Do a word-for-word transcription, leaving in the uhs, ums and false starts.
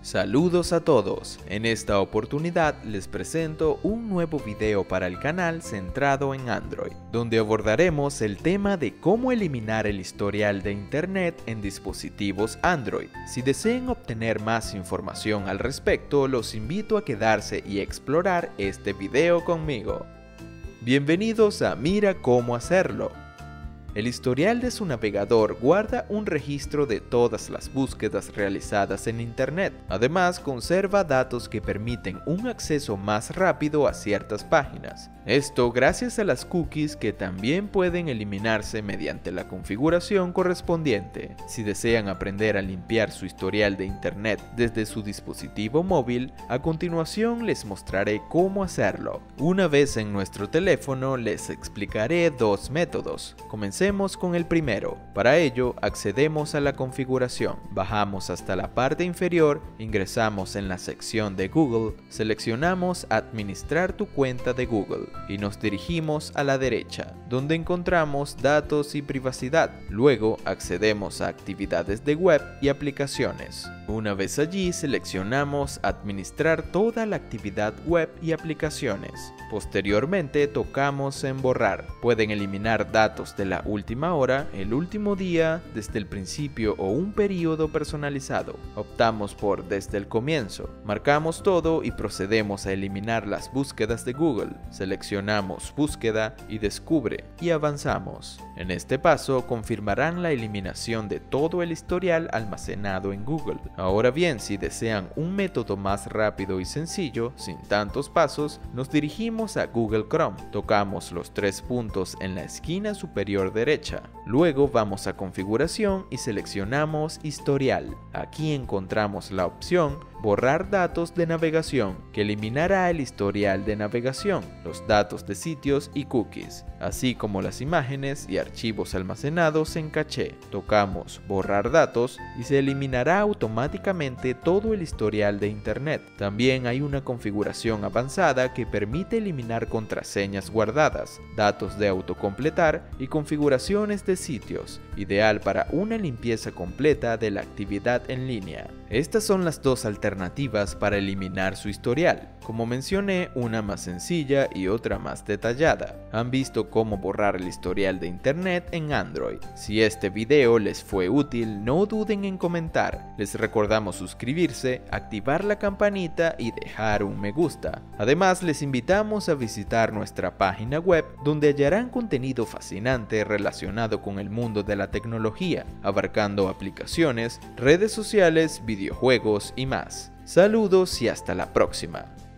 Saludos a todos, en esta oportunidad les presento un nuevo video para el canal centrado en Android, donde abordaremos el tema de cómo eliminar el historial de internet en dispositivos Android. Si desean obtener más información al respecto, los invito a quedarse y explorar este video conmigo. Bienvenidos a Mira cómo hacerlo. El historial de su navegador guarda un registro de todas las búsquedas realizadas en Internet. Además, conserva datos que permiten un acceso más rápido a ciertas páginas. Esto gracias a las cookies que también pueden eliminarse mediante la configuración correspondiente. Si desean aprender a limpiar su historial de Internet desde su dispositivo móvil, a continuación les mostraré cómo hacerlo. Una vez en nuestro teléfono, les explicaré dos métodos. Comencemos con el primero. Para ello, accedemos a la configuración, bajamos hasta la parte inferior, ingresamos en la sección de Google, seleccionamos Administrar tu cuenta de Google y nos dirigimos a la derecha, donde encontramos Datos y Privacidad. Luego accedemos a Actividades de web y aplicaciones. Una vez allí, seleccionamos Administrar toda la actividad web y aplicaciones. Posteriormente, tocamos en Borrar. Pueden eliminar datos de la última hora, el último día, desde el principio o un periodo personalizado. Optamos por Desde el comienzo. Marcamos todo y procedemos a eliminar las búsquedas de Google. Seleccionamos Búsqueda y Descubre y avanzamos. En este paso confirmarán la eliminación de todo el historial almacenado en Google. Ahora bien, si desean un método más rápido y sencillo, sin tantos pasos, nos dirigimos a Google Chrome. Tocamos los tres puntos en la esquina superior derecha. Luego vamos a Configuración y seleccionamos Historial. Aquí encontramos la opción Borrar datos de navegación, que eliminará el historial de navegación, los datos de sitios y cookies, así como las imágenes y archivos almacenados en caché. Tocamos Borrar datos y se eliminará automáticamente todo el historial de Internet. También hay una configuración avanzada que permite eliminar contraseñas guardadas, datos de autocompletar y configuraciones de sitios, ideal para una limpieza completa de la actividad en línea. Estas son las dos alternativas para eliminar su historial. Como mencioné, una más sencilla y otra más detallada. Han visto cómo borrar el historial de Internet en Android. Si este video les fue útil, no duden en comentar. Les recordamos suscribirse, activar la campanita y dejar un me gusta. Además, les invitamos a visitar nuestra página web, donde hallarán contenido fascinante relacionado con el mundo de la tecnología, abarcando aplicaciones, redes sociales, videojuegos y más. Saludos y hasta la próxima.